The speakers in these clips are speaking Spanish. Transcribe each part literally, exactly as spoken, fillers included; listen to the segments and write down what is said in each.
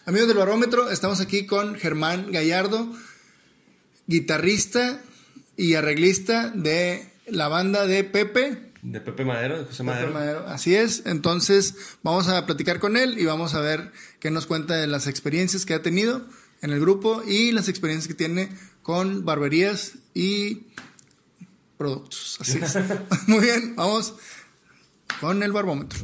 Amigos del Barómetro, estamos aquí con Germán Gallardo, guitarrista y arreglista de la banda de Pepe. De Pepe Madero, de José Madero. Pepe Madero. Así es, entonces vamos a platicar con él y vamos a ver qué nos cuenta de las experiencias que ha tenido en el grupo y las experiencias que tiene con barberías y productos. Así es. Muy bien, vamos con el Barómetro.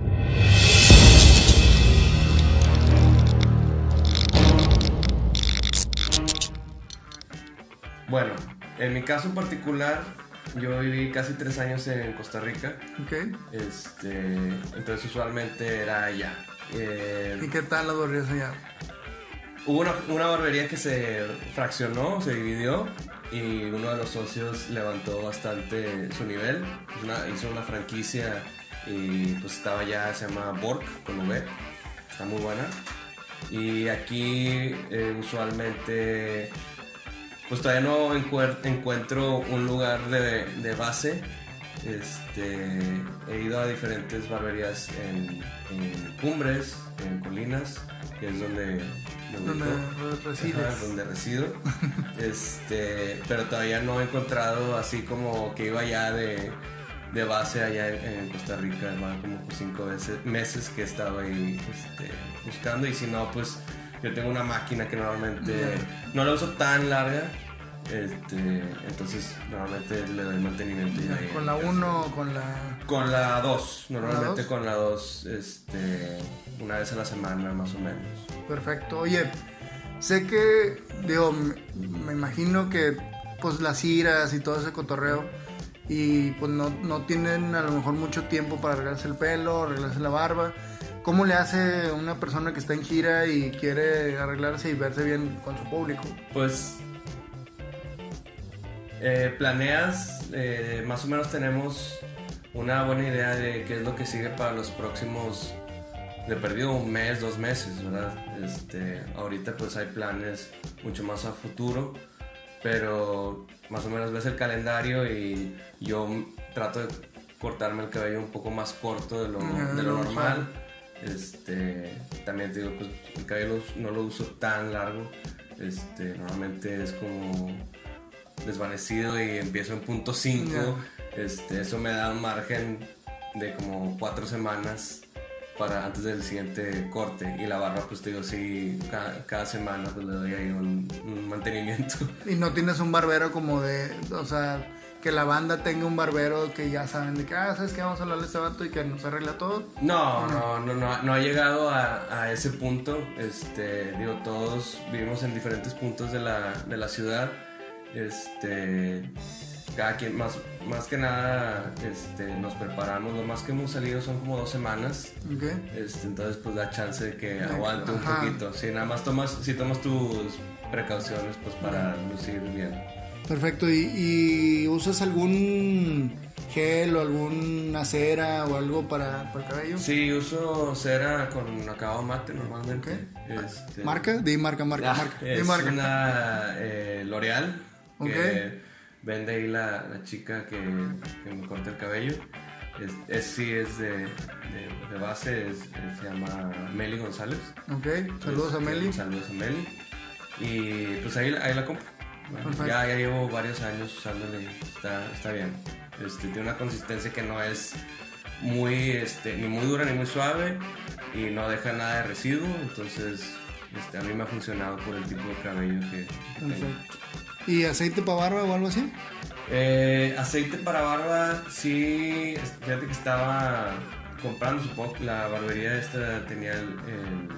Bueno, en mi caso en particular, yo viví casi tres años en Costa Rica. Okay. Este, entonces usualmente era allá. Eh, ¿Y qué tal las barberías allá? Hubo una, una barbería que se fraccionó, se dividió y uno de los socios levantó bastante su nivel. Una, hizo una franquicia y pues estaba allá, se llama Bork con V, está muy buena. Y aquí eh, usualmente pues todavía no encuer- encuentro un lugar de, de base. Este, he ido a diferentes barberías en, en Cumbres, en Colinas, que es donde, donde, donde, ajá, donde resido. Este, pero todavía no he encontrado así como que iba ya de, de base allá en, en Costa Rica. Van como por cinco veces, meses que he estado ahí este, buscando, y si no, pues yo tengo una máquina que normalmente yeah. no la uso tan larga. Este, entonces normalmente le doy mantenimiento ya, ya, con la uno o con la con la dos, normalmente con la dos, este, una vez a la semana más o menos. Perfecto. Oye, sé que digo, me, me imagino que pues las giras y todo ese cotorreo y pues no, no tienen a lo mejor mucho tiempo para arreglarse el pelo, arreglarse la barba. ¿Cómo le hace una persona que está en gira y quiere arreglarse y verse bien con su público? Pues Eh, planeas, eh, más o menos tenemos una buena idea de qué es lo que sigue para los próximos, de perdido un mes, dos meses, ¿verdad? Este, ahorita pues hay planes mucho más a futuro, pero más o menos ves el calendario y yo trato de cortarme el cabello un poco más corto de lo, yeah, de lo normal. Este, también te digo, pues el cabello no lo uso tan largo, este, normalmente es como desvanecido y empiezo en punto cinco. Yeah. Este, eso me da un margen de como cuatro semanas para antes del siguiente corte, y la barba pues te digo, sí, cada, cada semana pues le doy ahí un, un mantenimiento. ¿Y no tienes un barbero como de, o sea, que la banda tenga un barbero que ya saben de que, ah, sabes que vamos a hablarle a este vato y que nos arregla todo? No, no, no, no, no ha llegado a, a ese punto. Este, digo, todos vivimos en diferentes puntos de la, de la ciudad. Este, cada quien, más, más que nada, este, nos preparamos. Lo más que hemos salido son como dos semanas. Okay. Este, entonces pues da chance de que aguante un Ajá. poquito. Si nada más tomas, si tomas tus precauciones pues para lucir bien. Perfecto. ¿Y, y usas algún gel o alguna cera o algo para, para el cabello? Sí, uso cera con acabado mate normalmente. Okay. Este, ¿Marca? Di marca, marca, ah, marca. Es Di marca. una eh, L'Oreal que okay. vende ahí la, la chica que, que me corta el cabello. Es, es, sí, es de, de, de base, es, es, se llama Meli González. Ok, saludos a Meli. Saludos a Meli. Y pues ahí, ahí la compro. Bueno, ya, ya llevo varios años usándola y está, está bien. Este, tiene una consistencia que no es muy, este, ni muy dura ni muy suave y no deja nada de residuo, entonces este, a mí me ha funcionado por el tipo de cabello que, que Perfecto. tengo. ¿Y aceite para barba o algo así? Eh, aceite para barba, sí, fíjate que estaba comprando, supongo que la barbería esta tenía el, el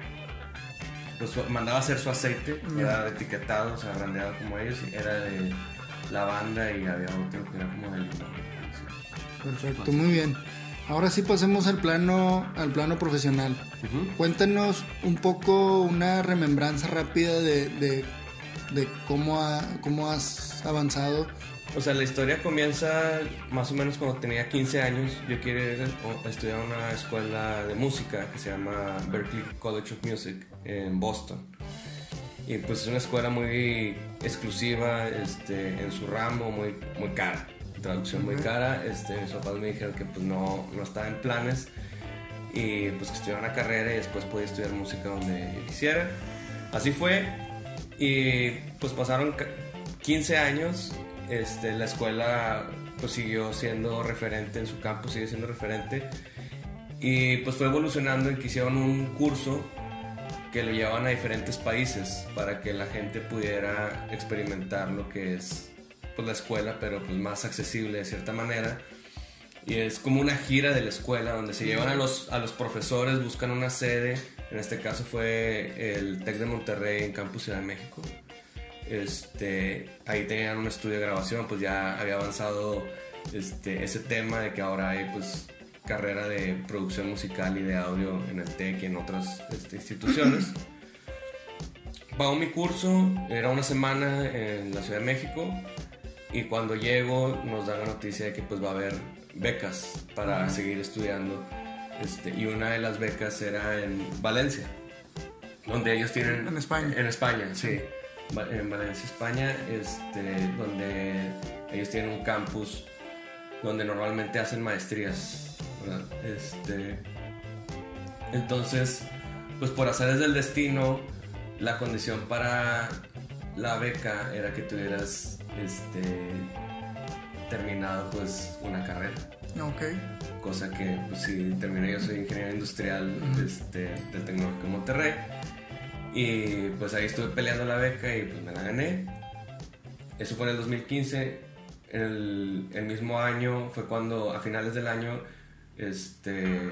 pues, mandaba hacer su aceite, yeah. Era etiquetado, o sea, brandeado como ellos, era de lavanda y había otro que era como de limón. Perfecto, muy bien. Ahora sí pasemos al plano, al plano profesional. Uh-huh. Cuéntanos un poco, una remembranza rápida de, de, de cómo, ha, cómo has avanzado. O sea, la historia comienza más o menos cuando tenía quince años. Yo quería estudiar en una escuela de música que se llama Berklee College of Music en Boston. Y pues es una escuela muy exclusiva este, en su ramo, muy, muy cara. Traducción muy cara. Este, mis papás me dijeron que pues no, no estaba en planes. y pues que estudiara una carrera y después podía estudiar música donde yo quisiera. Así fue, y pues pasaron quince años, este, la escuela pues siguió siendo referente en su campus, sigue siendo referente, y pues fue evolucionando en que hicieron un curso que lo llevaban a diferentes países para que la gente pudiera experimentar lo que es pues la escuela, pero pues más accesible de cierta manera. Y es como una gira de la escuela donde se llevan a los, a los profesores, buscan una sede. En este caso fue el TEC de Monterrey en Campus Ciudad de México. Este, ahí tenían un estudio de grabación, pues ya había avanzado este, ese tema de que ahora hay pues carrera de producción musical y de audio en el TEC y en otras este, instituciones. Pago mi curso, era una semana en la Ciudad de México, y cuando llego nos da la noticia de que pues va a haber becas para uh-huh. seguir estudiando, este, y una de las becas era en Valencia, donde ellos tienen... En España. En España, sí. En Valencia, España, este, donde ellos tienen un campus donde normalmente hacen maestrías, ¿verdad? Este, entonces, pues por azares del destino, la condición para la beca era que tuvieras este, terminado pues una carrera. Okay. Cosa que pues sí, terminé, yo soy ingeniero industrial uh-huh. este, del Tecnológico de Monterrey, y pues ahí estuve peleando la beca y pues me la gané. Eso fue en el dos mil quince. El, el mismo año fue cuando a finales del año este,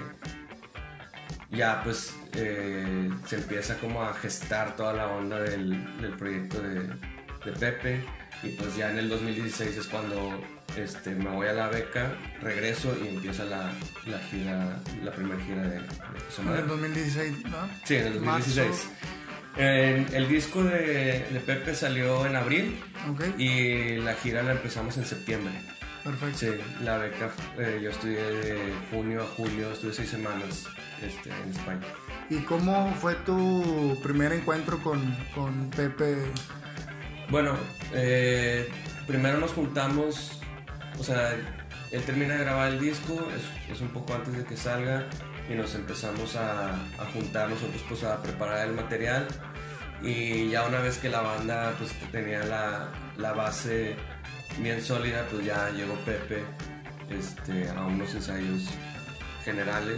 ya pues eh, se empieza como a gestar toda la onda del, del proyecto de, de Pepe, y pues ya en el dos mil dieciséis es cuando este, me voy a la beca, regreso y empieza la, la gira, la primera gira de, de José Madero. En el dos mil dieciséis, ¿no? Sí, en el dos mil dieciséis. Marzo. En, el disco de, de Pepe salió en abril, okay. y la gira la empezamos en septiembre. Perfecto. Sí, la beca, eh, yo estudié de junio a julio, estuve seis semanas este, en España. ¿Y cómo fue tu primer encuentro con, con Pepe? Bueno, eh, primero nos juntamos, o sea, él termina de grabar el disco, es, es un poco antes de que salga, y nos empezamos a, a juntar nosotros pues a preparar el material, y ya una vez que la banda pues tenía la, la base bien sólida, pues ya llegó Pepe este, a unos ensayos generales,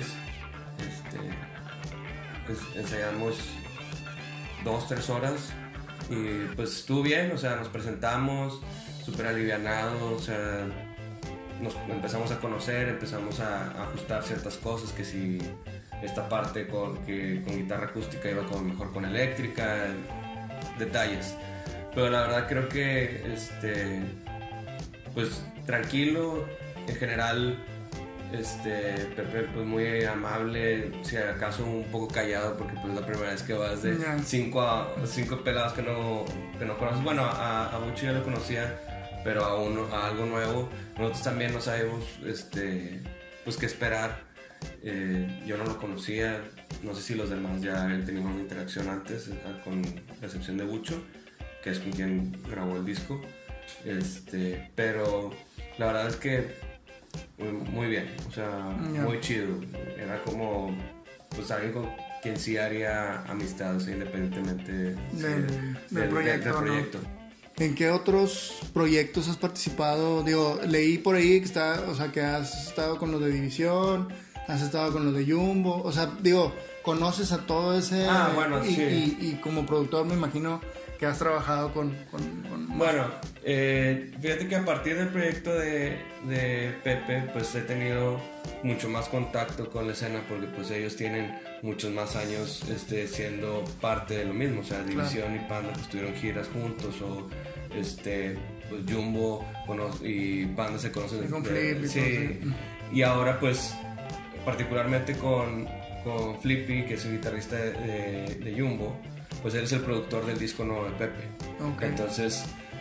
este, es, ensayamos dos, tres horas, y pues estuvo bien, o sea, nos presentamos súper alivianados, o sea, nos empezamos a conocer, empezamos a, a ajustar ciertas cosas, que si esta parte con, que, con guitarra acústica iba como mejor con eléctrica, detalles. Pero la verdad creo que este, pues tranquilo, en general este, Pepe pues muy amable, si acaso un poco callado porque pues es la primera vez que vas de yeah. cinco, a, cinco pelados que no, que no conoces. Bueno, a, a Bucho ya lo conocía, pero a, uno, a algo nuevo. Nosotros también no sabemos este, pues qué esperar. Eh, yo no lo conocía, no sé si los demás ya habían tenido una interacción antes, con la excepción de Bucho, que es con quien grabó el disco. Este, pero la verdad es que muy bien, o sea, yeah. muy chido. Era como pues alguien con quien sí haría amistad, o sea, independientemente de, del, del, del proyecto. Del proyecto. ¿No? ¿En qué otros proyectos has participado? Digo, leí por ahí que está, o sea, que has estado con los de División, has estado con los de Jumbo, o sea, digo, conoces a todo ese ah, bueno, y, sí. y, y como productor me imagino que has trabajado con... con, con... Bueno, eh, fíjate que a partir del proyecto de, de Pepe, pues he tenido mucho más contacto con la escena, porque pues ellos tienen muchos más años este, siendo parte de lo mismo, o sea, División claro. y Panda pues tuvieron giras juntos, o este, pues Jumbo y Panda se conocen y con de, Flip y sí, todo, sí. Y ahora pues particularmente con, con Flippy, que es el guitarrista de, de, de Jumbo, pues él es el productor del disco nuevo de Pepe. Okay. Entonces,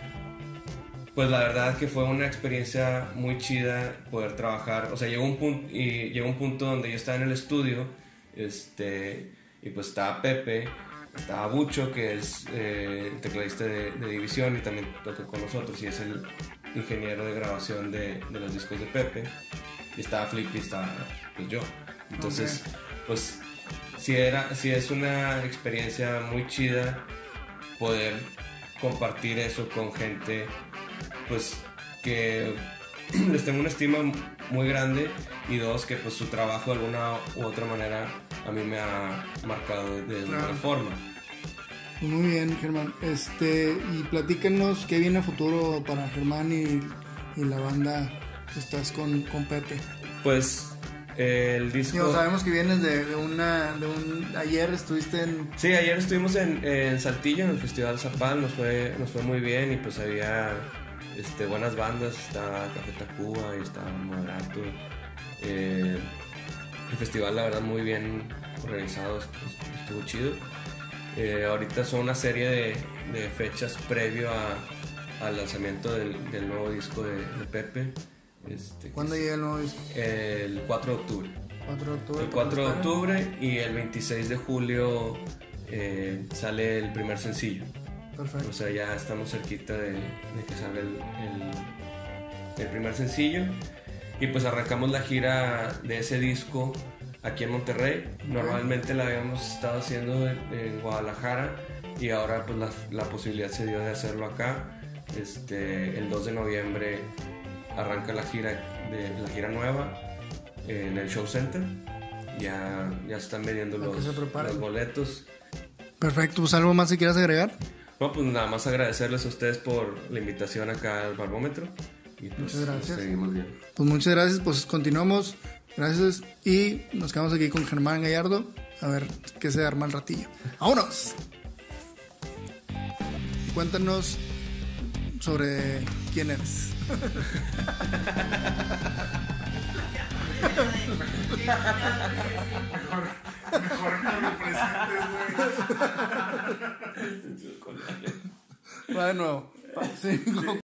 pues la verdad que fue una experiencia muy chida poder trabajar. O sea, llegó un punto, y llegó un punto donde yo estaba en el estudio, este, y pues estaba Pepe, estaba Bucho, que es eh, el tecladista de, de División y también toca con nosotros y es el ingeniero de grabación de, de los discos de Pepe, y estaba Flippy y estaba pues yo. Entonces, okay. pues sí, era, sí es una experiencia muy chida poder compartir eso con gente pues que les tengo una estima muy grande, y dos, que pues su trabajo de alguna u otra manera a mí me ha marcado de, de Claro. alguna forma. Muy bien, Germán. Este, y platícanos qué viene a futuro para Germán y, y la banda que estás con, con Pepe. Pues eh, el disco... Digo, sabemos que vienes de, de una, de un, ayer estuviste en... Sí, ayer estuvimos en, en Saltillo, en el Festival Zapal, nos fue, nos fue muy bien, y pues había este, buenas bandas, está Café Tacuba y está Moderato. Eh, el festival, la verdad, muy bien organizado, estuvo, estuvo chido. Eh, ahorita son una serie de, de fechas previo a, al lanzamiento del, del nuevo disco de, de Pepe. Este, ¿Cuándo que es llega el nuevo disco? el cuatro de octubre. cuatro de octubre. El cuatro de octubre, y el veintiséis de julio eh, sale el primer sencillo. Perfecto. O sea, ya estamos cerquita de, de que salga el, el, el primer sencillo. Y pues arrancamos la gira de ese disco aquí en Monterrey. Normalmente la habíamos estado haciendo en, en Guadalajara, y ahora pues la, la posibilidad se dio de hacerlo acá. Este, el dos de noviembre arranca la gira, de, la gira nueva en el Show Center. Ya, ya se están vendiendo Para que los, se preparen. los boletos. Perfecto, pues algo más si quieras agregar. No, pues nada más agradecerles a ustedes por la invitación acá al Barbómetro. Y pues Muchas gracias. seguimos bien. Pues muchas gracias, pues continuamos. Gracias, y nos quedamos aquí con Germán Gallardo a ver qué se arma el ratillo. ¡Vámonos! Y cuéntanos sobre quién eres. Mejor, mejor no me presentes, güey. Va de nuevo. Cinco,